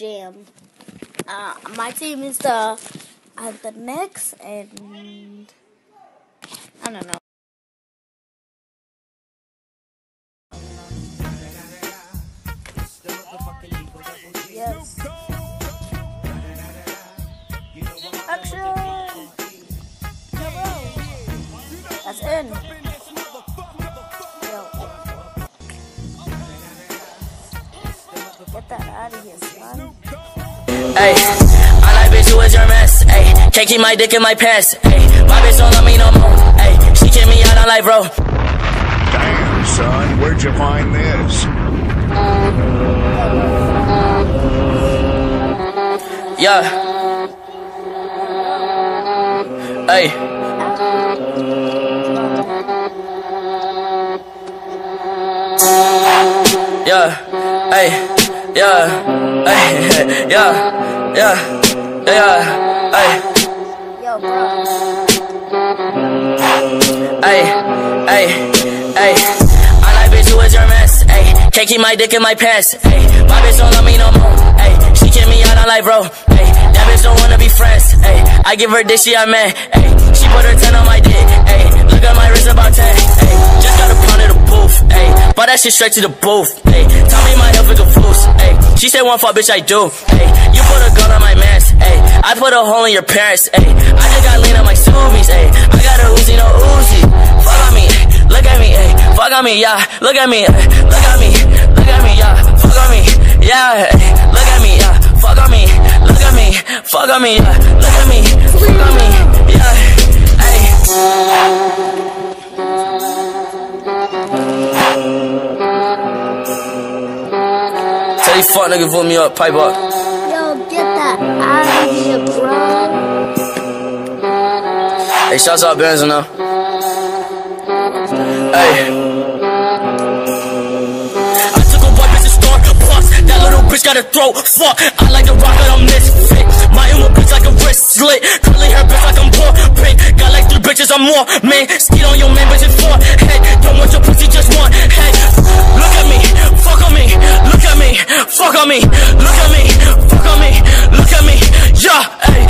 Jam. My team is the Knicks, and I don't know. Yes. Action! That's in. Yo. Get that out of here, son. Ay, I like bitch, who is your mess? Ay, can't keep my dick in my pants. Ay, my bitch don't love me no more. Ay, she kick me out on life, bro. Damn, son, where'd you find this? Yeah. Ay. Yeah. Ay. Yeah. Ay. Yeah. Yeah. Yeah. Ay. Yo, bro. Ay. Ay. Ay. I like bitch, who is your mess? Ay, can't keep my dick in my pants. Ay, my bitch don't love me no more. Ay, she kick me out on life, bro. Ay, that bitch don't wanna be friends. Ay, I give her dick, she a man. Ay, she put her 10 on my dick. Ay, look at my wrist about 10. Ay, just got a pound of the booth. Ay, bought that shit straight to the booth. Ay, tell me my health is confused. Ay, she said one fuck, bitch, I do. Ay, you put a gun on my mans. Ay, I put a hole in your parents. Ay, I just got lean on my Subies. Ay, I got a Uzi, no Uzi. Fuck on me, look at me, ay, fuck on me, yeah. Look at me, look at me, look at me, yeah. Fuck on me, yeah. Ay, look at me, yeah. Fuck on me, look at me, fuck on me, yeah. Look at me, fuck on me, yeah. Ay. Tell these fuck niggas vote me up, pipe up. Yo, get that out of here, bro. Hey, shouts out Benzo now. Hey. I took a white bitch to store, plus that little bitch got a throat. Fuck, I like to rock it on misfit. My emo bitch like a wrist slit. Curly hair bitch like I'm poor. Pink, got like 3 bitches, I'm more. Man, skeet on your man, bitch, it's 4. Hey, don't want your pussy, just one. Hey, look at me, fuck on me, look at me, fuck on me, look at me, fuck on me, look at me, yeah, hey.